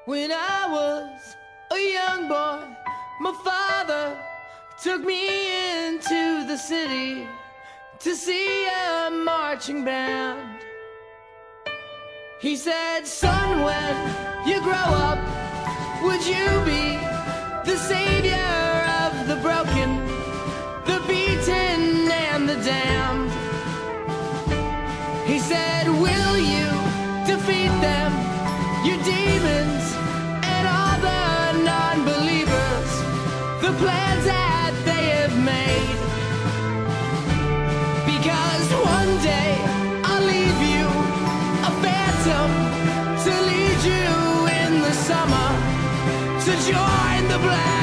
When I was a young boy, my father took me into the city to see a marching band. He said, son, when you grow up, would you be the savior of the broken, the beaten, and the damned? He said, will you defeat them, your demons, and all the non-believers, the plans that they have made? Because one day I'll leave you a phantom to lead you in the summer to join the black.